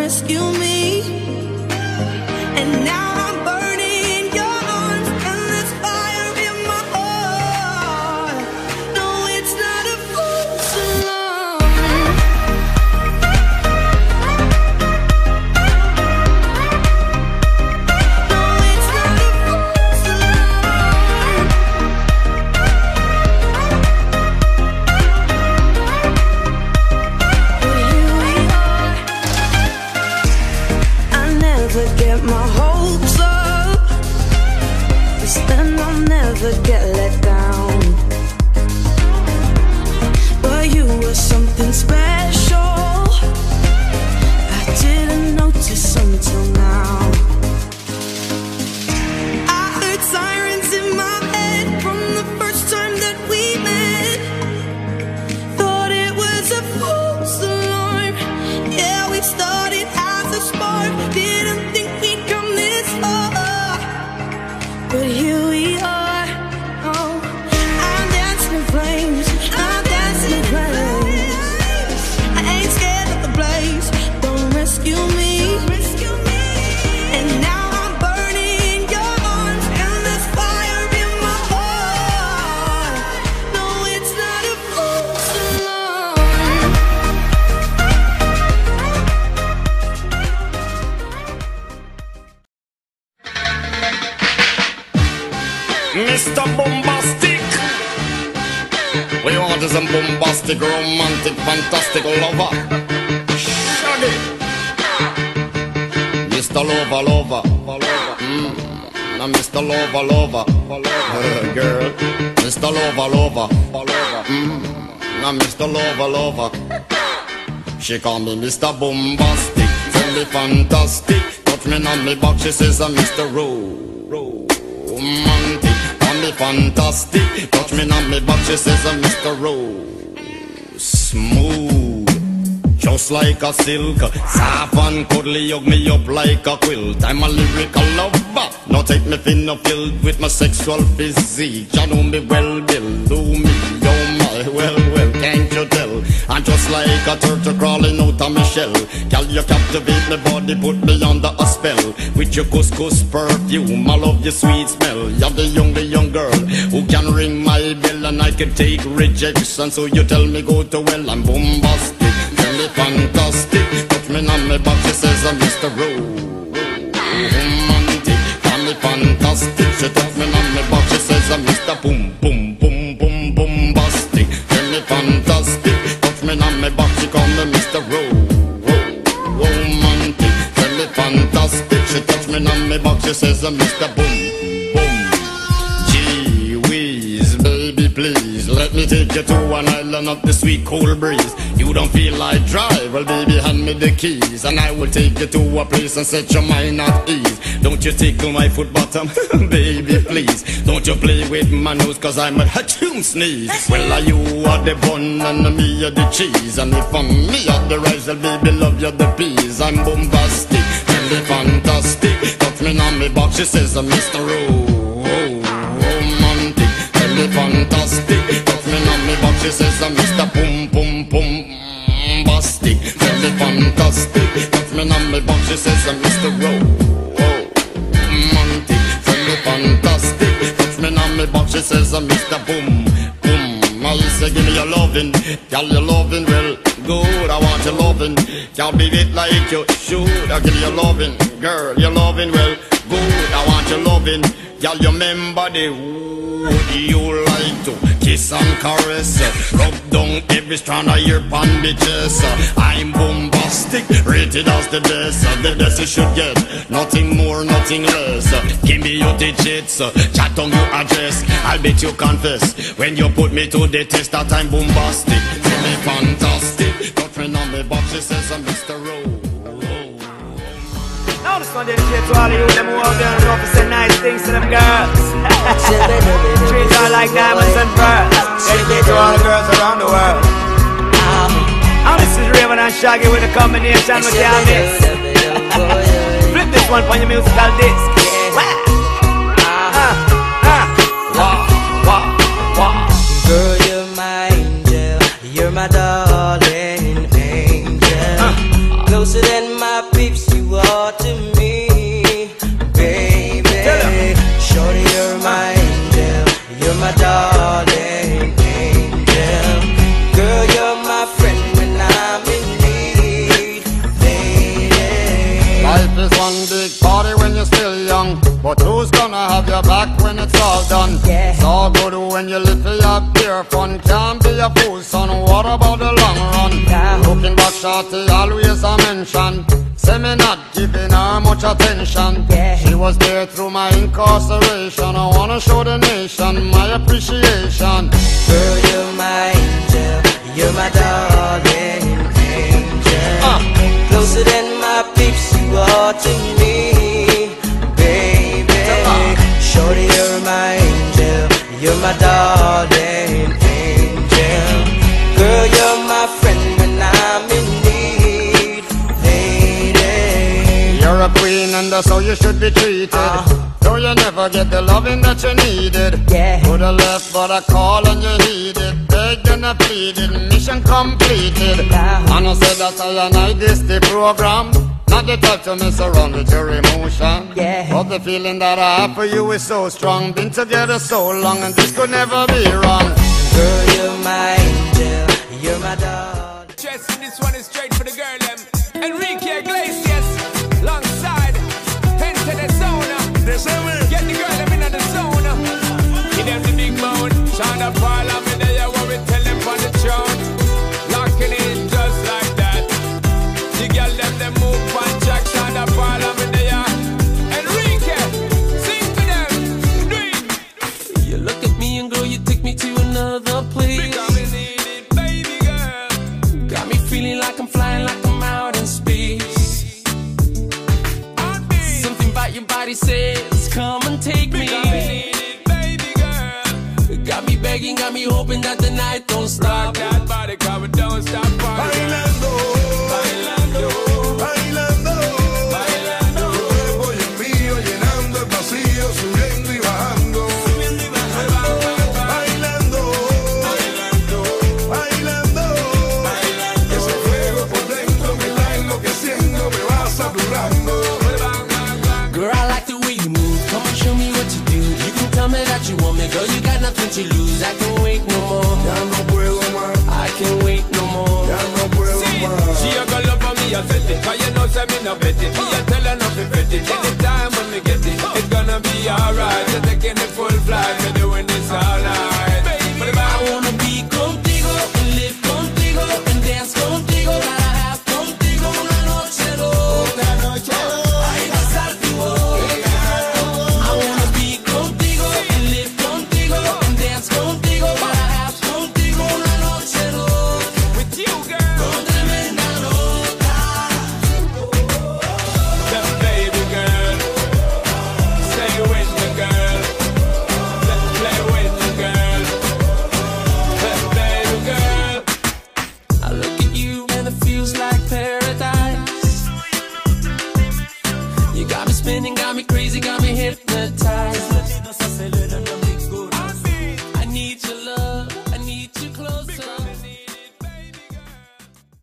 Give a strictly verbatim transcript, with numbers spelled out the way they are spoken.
rescue me. And now I'm burning in your arms, and there's fire in my heart. No, it's not a false alarm. No, it's not a false alarm. Get my hopes up, 'cause then I'll never get let down. But you were something special I didn't notice until now. I heard sirens in my head from the first time that we met. Thought it was a false alarm. Yeah, we started as a spark. Didn't think we'd come this far, but here we are. Oh, I'm dancing in flames. I'm dancing in flames. I ain't scared of the blaze. Don't rescue me. And now I'm burning in your arms, and there's fire in my heart. No, it's not a false alarm. Mister Bombastic, we want is a bombastic, romantic, fantastic lover. Shaggy, Mister Lover, lover, mm. Now Mister Lover, lover, uh, girl, Mister Lover, lover, mm. Now Mister Lover, lover. She call me Mister Bombastic, tell me fantastic. Touch me on me back, she says I'm Mister Romantic. Me fantastic, touch me on me back, she says I'm Mister Rose. Smooth, just like a silk, soft and cuddly, hug me up like a quilt. I'm a lyrical lover, now take me thin or filled with my sexual physique. You know me well, Bill, do me, oh my, well, well, can't you tell? I'm just like a turtle crawling out of my shell. Girl, you captivate my body, put me under a spell. With your couscous perfume, I love your sweet smell. You're the young, the young girl who can ring my bell, and I can take rejection. So you tell me go to well, I'm bombastic, tell me fantastic. Touch me on my back, she says I'm Mister Romantic. Tell me fantastic, she touch me on my back, she says I'm Mister Boom, boom, boom, boom, bombastic. Tell me fantastic, touch me on my back, she call me Mister Romantic. Tell me fantastic, she touch me on my back, she says I'm Mister Boom, boom. Gee whiz, baby please, let me take you to an island of the sweet cool breeze. You don't feel like drive, well baby hand me the keys, and I will take you to a place and set your mind at ease. Don't you tickle my foot bottom, baby please. Don't you play with my nose, cause I'm a hatchoon sneeze. Well are you are the bun and me are the cheese, and if I'm me are the rice, well baby love you the peas. I'm bombastic, tell me fantastic. Touch me on me back, she says I'm Mister Romantic. Tell me fantastic, touch me on me back, she says I'm Mister Boom, boom, boom. Bastic, tell me fantastic. Touch me on me back, she says I'm Mister Romantic. Tell me fantastic. Touch me on me back, she says I'm Mister Boom, boom. I say give me your lovin', girl your lovin' well good. I want your lovin', girl beat it like you should. I give you your lovin', girl your lovin' well good. I want your lovin', girl you remember the would you like to kiss and caress, rub down every strand of your bandages. I'm bombastic, rated as the best, the best you should get, nothing more, nothing less. Give me your digits, chat on your address, I'll bet you confess when you put me to the test that I'm bombastic. Tell me fantastic, touch me on me box, she says I'm Mister Rowe. Now this one dedicated to all of you them who out there and know to say nice things to them girls. Treat her like diamonds and pearls. Dedicated to all the girls around the world. Now this is Raven and Shaggy with a combination with your mix. Flip this one for your musical disc. Girl, you're my angel, you're my darling angel. Closer than than my peeps you are to me, baby. Shorty, you're my angel, you're my darling angel. Girl, you're my friend when I'm in need, lady. Life is one big party when you're still young, but who's gonna have your back when it's all done? Yeah. It's all good when you live for your pure fun. Can't be a fool, son, what about the long run? Yeah. Looking back, shorty, always a mention. Say me not giving her much attention. Yeah. She was there through my incarceration. I wanna show the nation my appreciation. Girl, you're my angel, you're my darling angel. uh. Closer than my peeps you are to me, baby. uh. Shorty, you're my angel, you're my darling angel. Girl, you're my friend when I'm in need, lady. You're a queen and that's how you should be treated. uh. Though you never get the loving that you needed. Yeah. Could've left but I call and you heeded. Begged and I pleaded, mission completed. Yeah. And I said that I and I this the program. Not the type to mess around with your emotion. Yeah. But the feeling that I have for you is so strong. Been together so long and this could never be wrong. Girl, you're my angel, you're my darling. Chest, this one is straight for the girl them. Enrique Iglesias, alongside Enter the Zone. Get the girl them in the zone. Give them the big moan. Shonda Paul and me there what we tell them on the throne. Locking in just like that. The girl them them move on track. Shonda Paul and me there. Enrique, sing to them. Do it. You look at me and girl, you take me to another place. Because we need it, baby girl. Got me feeling like I'm flying, like I'm out in space. Something about your body says, come and take me. Because we need it, baby girl. Got me begging, got me hoping that the night don't stop. Rock that body, cause we don't stop partying. Bailando, Bailando, bailando, bailando. tu cuerpo y el mío llenando el vacío, subiendo y bajando. Bailando, bailando, ese fuego por dentro me está enloqueciendo, me va saturando. Girl, I like the way you move. Come and show me what you do. You can tell me that you want me, girl. You got nothing to lose. I can wait no more. Ya no puedo más, I can wait no more. ya no puedo más. She a go love for me, I set it. Cause you know say me no bet it. Me a tell her not to bet it. Anytime when me get it, it's gonna be alright. You're taking the full flight, we're doing this all night. But if I I wanna be contigo and live contigo and dance contigo. Gotta have contigo una noche loca. Ay, besarte hoy. I wanna be contigo and live contigo and dance contigo. Gotta have contigo una noche loca. with you, girl, Con tremenda nota. the baby girl, stay with the girl, let's play with the girl, the baby girl. I look at you and it feels like paradise. You got me spinning, got me crazy, got me hypnotized.